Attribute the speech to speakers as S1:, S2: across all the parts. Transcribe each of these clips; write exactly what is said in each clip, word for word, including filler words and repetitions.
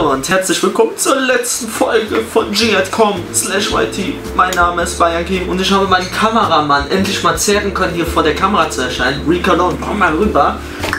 S1: Hallo und herzlich willkommen zur letzten Folge von G at com slash Y T. Mein Name ist Bayern King und ich habe meinen Kameramann endlich mal zerren können, hier vor der Kamera zu erscheinen. Ricolone, komm mal rüber.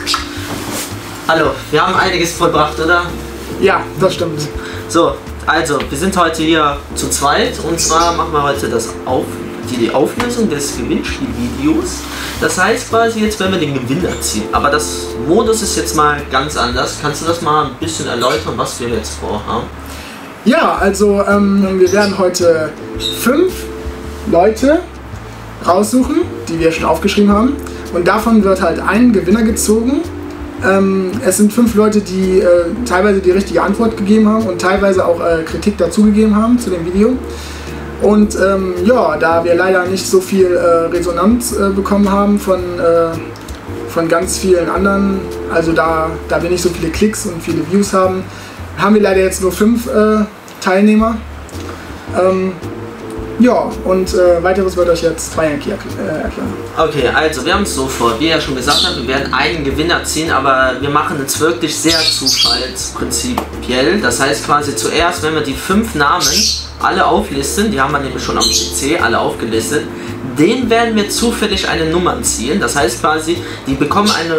S1: Hallo, wir haben einiges vollbracht, oder?
S2: Ja, das stimmt.
S1: So, also, wir sind heute hier zu zweit und zwar machen wir heute das auf, die, die Auflösung des Gewinnspielvideos. Das heißt quasi, jetzt werden wir den Gewinner ziehen. Aber das Modus ist jetzt mal ganz anders. Kannst du das mal ein bisschen erläutern, was wir jetzt vorhaben?
S2: Ja, also ähm, wir werden heute fünf Leute raussuchen, die wir schon aufgeschrieben haben. Und davon wird halt ein Gewinner gezogen. Ähm, es sind fünf Leute, die äh, teilweise die richtige Antwort gegeben haben und teilweise auch äh, Kritik dazugegeben haben zu dem Video. Und ähm, ja, da wir leider nicht so viel äh, Resonanz äh, bekommen haben von, äh, von ganz vielen anderen, also da, da wir nicht so viele Klicks und viele Views haben, haben wir leider jetzt nur fünf äh, Teilnehmer. Ähm, ja, und äh, weiteres wird euch jetzt Bayern King äh, erklären.
S1: Okay, also wir haben es so vor, wie er schon gesagt hat, wir werden einen Gewinner ziehen, aber wir machen es wirklich sehr zufallsprinzipiell. Das heißt quasi zuerst, wenn wir die fünf Namen alle auflisten, die haben wir nämlich schon am P C alle aufgelistet, den werden wir zufällig eine Nummer ziehen. Das heißt quasi, die bekommen eine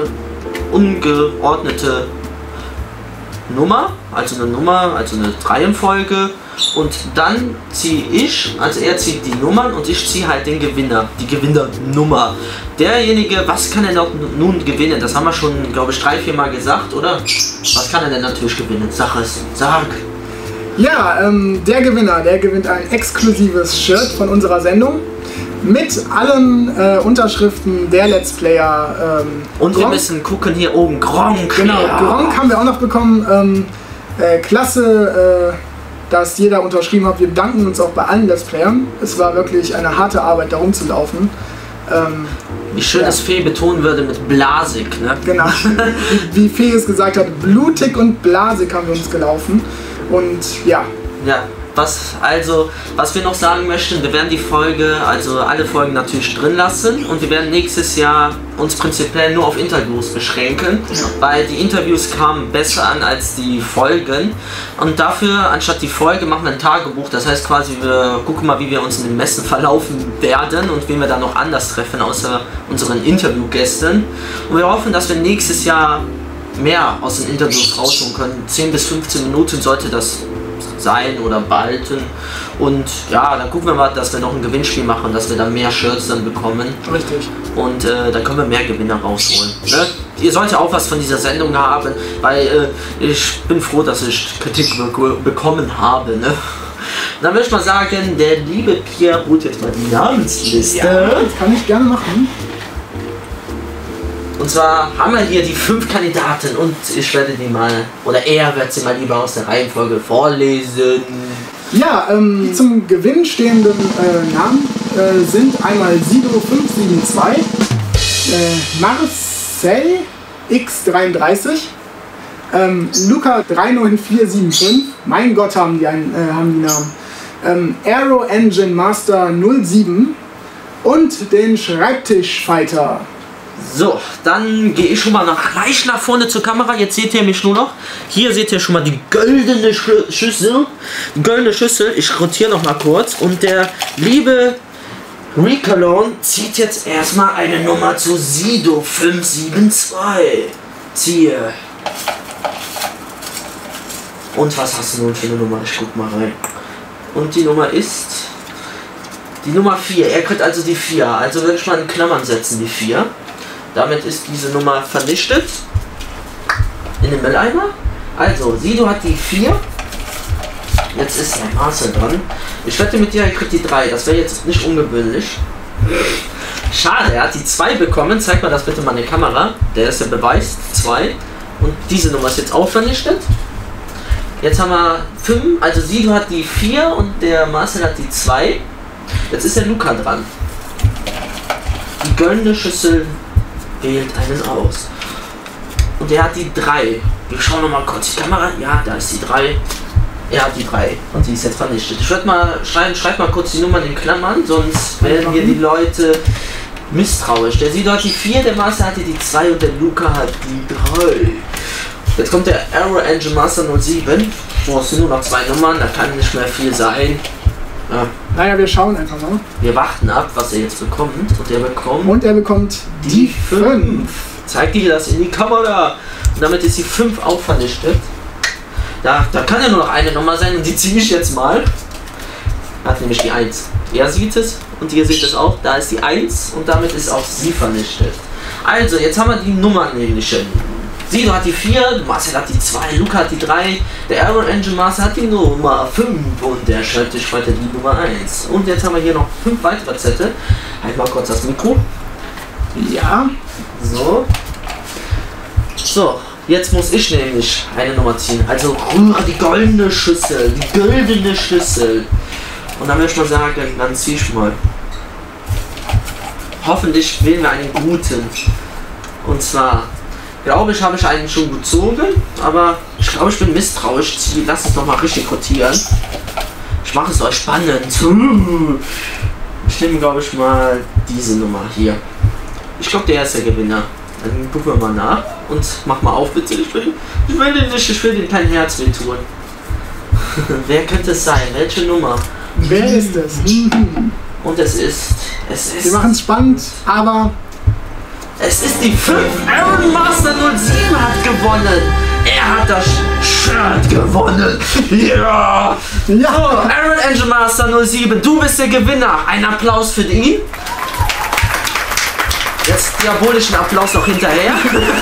S1: ungeordnete Nummer, also eine Nummer, also eine Reihenfolge. Und dann ziehe ich, also er zieht die Nummern und ich ziehe halt den Gewinner, die Gewinnernummer. Derjenige, was kann er noch nun gewinnen? Das haben wir schon, glaube ich, drei, vier Mal gesagt, oder? Was kann er denn natürlich gewinnen? Sag es, sag!
S2: Ja, ähm, der Gewinner, der gewinnt ein exklusives Shirt von unserer Sendung mit allen äh, Unterschriften der Let's Player. Ähm,
S1: und
S2: Gronk.
S1: Wir müssen gucken hier oben, Gronk!
S2: Genau,
S1: ja.
S2: Gronk haben wir auch noch bekommen. Ähm, äh, klasse, äh, dass jeder unterschrieben hat. Wir bedanken uns auch bei allen Let's Playern. Es war wirklich eine harte Arbeit, da rumzulaufen. Ähm,
S1: Wie schön ja. es Fee betonen würde mit blasig, ne?
S2: Genau, wie, wie Fee es gesagt hat, blutig und blasig haben wir uns gelaufen. Und ja.
S1: Ja, was also, was wir noch sagen möchten, wir werden die Folge, also alle Folgen natürlich drin lassen und wir werden nächstes Jahr uns prinzipiell nur auf Interviews beschränken, ja. weil die Interviews kamen besser an als die Folgen und dafür, anstatt die Folge, machen wir ein Tagebuch, das heißt quasi, wir gucken mal, wie wir uns in den Messen verlaufen werden und wen wir dann noch anders treffen, außer unseren Interviewgästen, und wir hoffen, dass wir nächstes Jahr mehr aus den Interviews rausholen können. zehn bis fünfzehn Minuten sollte das sein oder behalten. Und ja, dann gucken wir mal, dass wir noch ein Gewinnspiel machen, dass wir dann mehr Shirts dann bekommen.
S2: Richtig.
S1: Und äh, dann können wir mehr Gewinner rausholen. Ne? Ihr solltet auch was von dieser Sendung haben, weil äh, ich bin froh, dass ich Kritik be bekommen habe. Ne? Dann würde ich mal sagen, der liebe Pierre holt jetzt mal die Namensliste.
S2: Ja, das kann ich gerne machen.
S1: Und zwar haben wir hier die fünf Kandidaten und ich werde die mal, oder er wird sie mal lieber aus der Reihenfolge vorlesen.
S2: Ja, ähm, die zum Gewinn stehenden äh, Namen äh, sind einmal Sido fünf sieben zwei, äh, Marcel X dreiunddreißig, ähm, Luca drei neun vier sieben fünf, mein Gott haben die, einen, äh, haben die Namen, ähm, Aero Engine Master null sieben und den Schreibtischfighter.
S1: So, dann gehe ich schon mal nach, gleich nach vorne zur Kamera. Jetzt seht ihr mich nur noch. Hier seht ihr schon mal die goldene Schü Schüssel. Die goldene Schüssel. Ich rotiere noch mal kurz. Und der liebe Ricolone zieht jetzt erstmal eine Nummer zu Sido fünf sieben zwei. Ziehe. Und was hast du nun für eine Nummer? Ich guck mal rein. Und die Nummer ist die Nummer vier. Er kriegt also die vier. Also würde ich mal in Klammern setzen, die vier. Damit ist diese Nummer vernichtet. In den Mülleimer. Also, Sido hat die vier. Jetzt ist der Marcel dran. Ich wette mit dir, er kriegt die drei. Das wäre jetzt nicht ungewöhnlich. Schade, er hat die zwei bekommen. Zeig mal das bitte mal in die Kamera. Der ist der Beweis. zwei. Und diese Nummer ist jetzt auch vernichtet. Jetzt haben wir fünf. Also, Sido hat die vier und der Marcel hat die zwei. Jetzt ist der Luca dran. Die goldene Schüssel wählt einen aus. Und er hat die drei. Wir schauen noch mal kurz die Kamera. Ja, da ist die drei. Er hat die drei. Und die ist jetzt vernichtet. Ich würde mal schreiben, schreib mal kurz die Nummern in Klammern, sonst werden hier die Leute misstrauisch. Der Sido hat die vier, der Master hatte die zwei und der Luca hat die drei. Jetzt kommt der Aero Engine Master null sieben. So, es sind nur noch zwei Nummern, da kann nicht mehr viel sein. Ja.
S2: Naja, wir schauen einfach mal.
S1: Wir warten ab, was er jetzt bekommt. Und er bekommt...
S2: Und er bekommt die fünf.
S1: Zeig dir das in die Kamera. Und damit ist die fünf auch vernichtet. Da, da kann ja nur noch eine Nummer sein und die ziehe ich jetzt mal. Hat nämlich die eins. Er sieht es und ihr seht es auch. Da ist die eins und damit ist auch sie vernichtet. Also, jetzt haben wir die Nummern nämlich. Sido hat die vier, Marcel hat die zwei, Luca hat die drei, der Iron Engine Master hat die Nummer fünf und der Schreibtischfighter die Nummer eins. Und jetzt haben wir hier noch fünf weitere Zettel. Halt mal kurz das Mikro.
S2: Ja.
S1: So. So, jetzt muss ich nämlich eine Nummer ziehen. Also rühre die goldene Schüssel, die goldene Schüssel. Und dann würde ich mal sagen, dann zieh ich mal. Hoffentlich wählen wir einen guten. Und zwar, glaube ich, habe ich einen schon gezogen, aber ich glaube, ich bin misstrauisch. Lass es nochmal richtig rotieren. Ich mache es euch spannend. Ich nehme, glaube ich, mal diese Nummer hier. Ich glaube, der ist der Gewinner. Dann gucken wir mal nach und mach mal auf, bitte. Ich will, ich will den nicht, ich will den kein Herz weh tun. Wer könnte es sein? Welche Nummer?
S2: Wer ist es?
S1: Und es ist, es ist...
S2: Wir machen es spannend, aber...
S1: Es ist die fünf. Iron Master null sieben hat gewonnen. Er hat das Shirt gewonnen. Ja.
S2: Ja.
S1: So, Iron Engine Master null sieben, du bist der Gewinner. Ein Applaus für ihn. Jetzt diabolischen Applaus noch hinterher.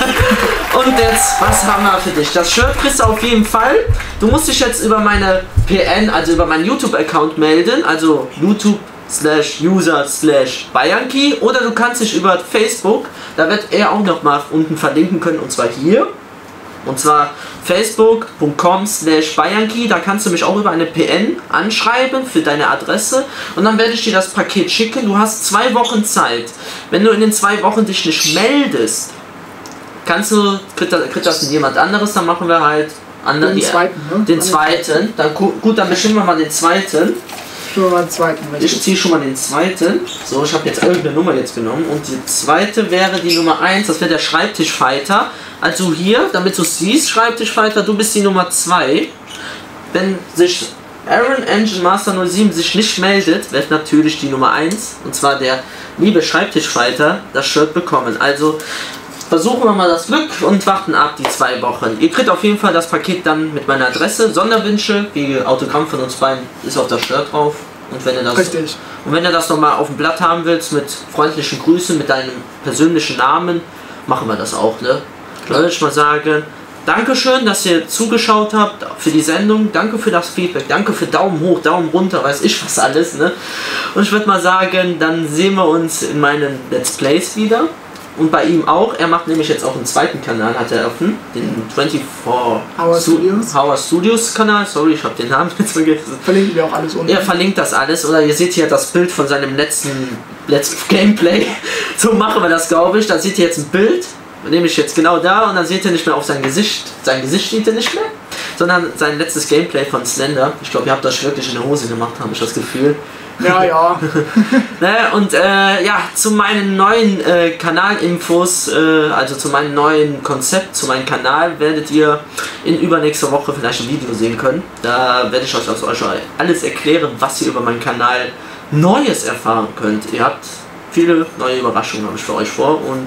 S1: Und jetzt, was haben wir für dich? Das Shirt kriegst du auf jeden Fall. Du musst dich jetzt über meine P N, also über meinen YouTube-Account melden. Also YouTube slash user slash Bayanki. Oder du kannst dich über Facebook, da wird er auch noch mal unten verlinken können. Und zwar hier. Und zwar facebook punkt com slash Bayanki. Da kannst du mich auch über eine P N anschreiben für deine Adresse. Und dann werde ich dir das Paket schicken. Du hast zwei Wochen Zeit. Wenn du in den zwei Wochen dich nicht meldest, kannst du, kriegt das, kriegt das jemand anderes, dann machen wir halt andere,
S2: Den
S1: die,
S2: zweiten, ne?
S1: Den zweiten. Dann, gut, dann bestimmen wir mal den zweiten.
S2: Schon mal den zweiten.
S1: Ich ziehe schon mal den zweiten. So, ich habe jetzt irgendeine Nummer jetzt genommen. Und die zweite wäre die Nummer eins. Das wäre der Schreibtischfighter. Also hier, damit du siehst, Schreibtischfighter, du bist die Nummer zwei. Wenn sich Iron Engine Master null sieben sich nicht meldet, wird natürlich die Nummer eins, und zwar der liebe Schreibtischfighter, das Shirt bekommen. Also versuchen wir mal das Glück und warten ab die zwei Wochen. Ihr kriegt auf jeden Fall das Paket dann mit meiner Adresse. Sonderwünsche, wie Autogramm von uns beiden, ist auf das Shirt drauf. Und wenn ihr das,
S2: Richtig.
S1: Und wenn du das nochmal auf dem Blatt haben willst, mit freundlichen Grüßen, mit deinem persönlichen Namen, machen wir das auch, ne? Da würde ich mal sagen, Dankeschön, dass ihr zugeschaut habt für die Sendung. Danke für das Feedback. Danke für Daumen hoch, Daumen runter, weiß ich was alles, ne? Und ich würde mal sagen, dann sehen wir uns in meinen Let's Plays wieder. Und bei ihm auch. Er macht nämlich jetzt auch einen zweiten Kanal, hat er eröffnet. Den vierundzwanzig
S2: Hour Studios.
S1: Hour Studios Kanal. Sorry, ich habe den Namen jetzt vergessen.
S2: Verlinken wir auch alles unten.
S1: Er verlinkt das alles. Oder ihr seht hier das Bild von seinem letzten Let's Gameplay. So machen wir das, glaube ich. Da seht ihr jetzt ein Bild. Nehme ich jetzt genau da und dann seht ihr nicht mehr auf sein Gesicht. Sein Gesicht steht ihr nicht mehr. Sondern sein letztes Gameplay von Slender. Ich glaube, ihr habt das wirklich in der Hose gemacht, habe ich das Gefühl.
S2: Ja, ja.
S1: Ne, und äh, ja, zu meinen neuen äh, Kanalinfos, äh, also zu meinem neuen Konzept, zu meinem Kanal, werdet ihr in übernächster Woche vielleicht ein Video sehen können. Da werde ich euch aus euch alles erklären, was ihr über meinen Kanal Neues erfahren könnt. Ihr habt viele neue Überraschungen, habe ich für euch vor. Und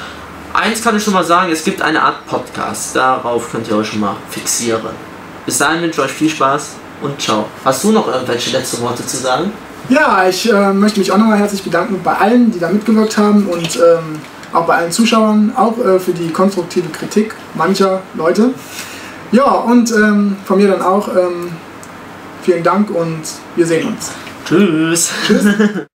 S1: eins kann ich schon mal sagen, es gibt eine Art Podcast. Darauf könnt ihr euch schon mal fixieren. Bis dahin wünsche ich euch viel Spaß und ciao. Hast du noch irgendwelche letzte Worte zu sagen?
S2: Ja, ich äh, möchte mich auch nochmal herzlich bedanken bei allen, die da mitgewirkt haben und ähm, auch bei allen Zuschauern, auch äh, für die konstruktive Kritik mancher Leute. Ja, und ähm, von mir dann auch ähm, vielen Dank und wir sehen uns.
S1: Tschüss.
S2: Tschüss.